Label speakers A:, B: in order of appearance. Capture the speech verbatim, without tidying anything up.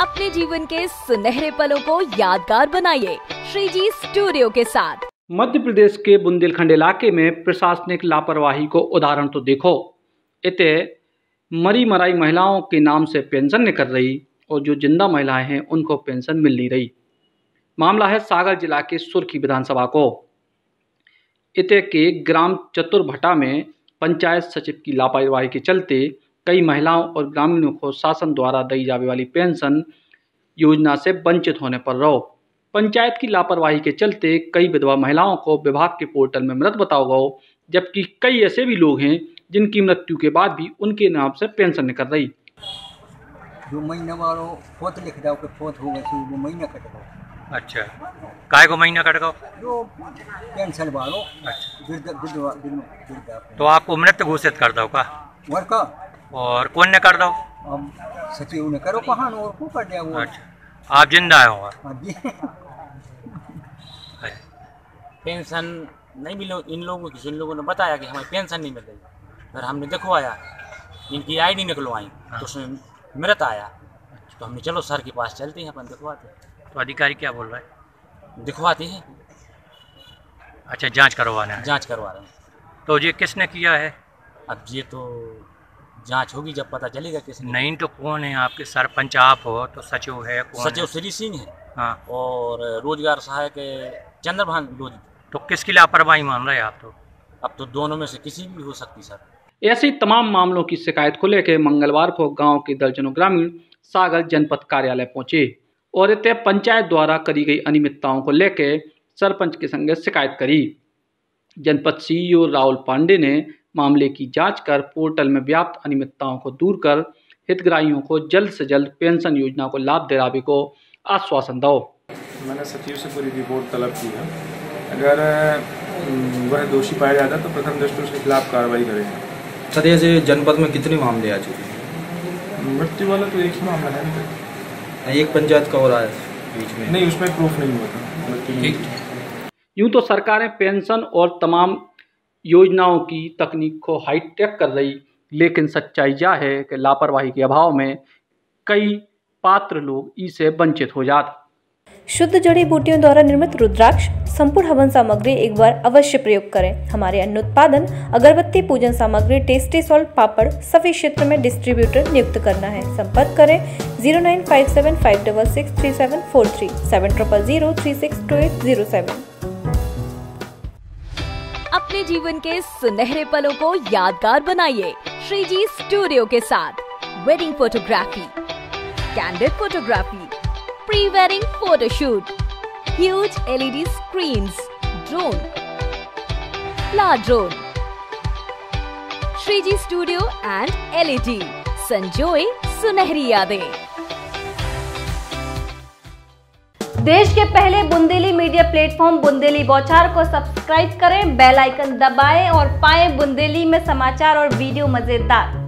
A: अपने जीवन के सुनहरे पलों को यादगार बनाइए श्रीजी स्टूडियो के साथ।
B: मध्य प्रदेश के बुंदेलखंड इलाके में प्रशासनिक लापरवाही को उदाहरण तो देखो। इते मरी मराई महिलाओं के नाम से पेंशन निकल रही और जो जिंदा महिलाएं हैं उनको पेंशन मिल नहीं रही। मामला है सागर जिला के सुर्खी विधानसभा को। इते के ग्राम चतुरभटा में पंचायत सचिव की लापरवाही के चलते कई महिलाओं और ग्रामीणों को शासन द्वारा दी जाने वाली पेंशन योजना से वंचित होने पर रहो। पंचायत की लापरवाही के चलते कई विधवा महिलाओं को विभाग के पोर्टल में मृत बताओ गो, जबकि कई ऐसे भी लोग हैं जिनकी मृत्यु के बाद भी उनके नाम से पेंशन निकल रही।
C: दो महीना वालों पोत लिख जाओ कि पोत हो गए दो महीना कट गए।
D: अच्छा, काय को महीना कट गए?
C: जो पेंशन वालों। अच्छा,
D: तो आपको मृत घोषित कर दो का
C: और का
D: और कौन ने कर दो?
C: अब सचिव ने करो कहाँ और को कर दिया वो।
D: अच्छा, आप जिंदा है हो?
E: पेंशन नहीं मिलो इन लोगों की, इन लोगों ने बताया कि हमें पेंशन नहीं मिल रही। फिर हमने दिखवाया, इनकी आईडी निकलवाई तो उसमें मृत आया। तो हमने चलो सर के पास चलते हैं, अपन दिखवाते हैं।
D: तो अधिकारी क्या बोल रहा है?
E: दिखवाते हैं।
D: अच्छा, जांच करवाना है?
E: जांच करवा रहे हैं।
D: तो ये किसने किया है?
E: अब ये तो जांच होगी जब पता चलेगा किसने।
D: नहीं तो कौन है आपके? सरपंच आप हो तो सचिव है कौन?
E: सचिव श्री सिंह है।
D: हाँ,
E: और रोजगार सहायक चंद्रभान लोधी।
D: तो किसकी लापरवाही मान रहे हैं आप? तो
E: अब तो दोनों में से किसी भी हो सकती सर।
B: ऐसे तमाम मामलों की शिकायत को लेकर मंगलवार को गांव के दर्जनों ग्रामीण सागर जनपद कार्यालय पहुंचे और इतने पंचायत द्वारा करी गई अनियमितताओं को लेकर सरपंच के संग शिकायत करी। जनपद सीईओ राहुल पांडे ने मामले की जांच कर पोर्टल में व्याप्त अनियमितताओं को दूर कर हितग्राहियों को जल्द से जल्द पेंशन योजना को लाभ दिलाने को आश्वासन दो।
F: मैंने सचिव से पूरी रिपोर्ट तलब की है। अगर वह दोषी पाया जाता तो प्रथम दृष्टि उसके खिलाफ कार्रवाई करेंगे।
G: सर, ऐसे जनपद में कितने मामले आ चुके हैं?
F: मृत्यु वाला तो एक ही मामला है।
G: एक पंचायत का हो रहा है बीच में?
F: नहीं, उसमें प्रूफ नहीं होता।
B: यूँ तो सरकारें पेंशन और तमाम योजनाओं की तकनीक को हाईटेक कर रही, लेकिन सच्चाई यह है कि लापरवाही के अभाव में कई पात्र लोग इससे वंचित हो जाते।
H: शुद्ध जड़ी बूटियों द्वारा निर्मित रुद्राक्ष संपूर्ण हवन सामग्री एक बार अवश्य प्रयोग करें। हमारे अन्य उत्पादन अगरबत्ती, पूजन सामग्री, टेस्टी सॉल्ट, पापड़ सभी क्षेत्र में डिस्ट्रीब्यूटर नियुक्त करना है। संपर्क करें zero nine five seven five double six three seven four three seven triple zero three six two eight zero seven.
A: अपने जीवन के सुनहरे पलों को यादगार बनाइए श्रीजी स्टूडियो के साथ। Wedding photography, candid photography, pre wedding photoshoot, huge LED screens, drone, flower drone, Shreeji studio and LED, संजोए सुनहरी यादें।
I: देश के पहले बुंदेली मीडिया प्लेटफॉर्म बुंदेली बौछार को सब्सक्राइब करें, बेल आइकन दबाएं और पाएं बुंदेली में समाचार और वीडियो मजेदार।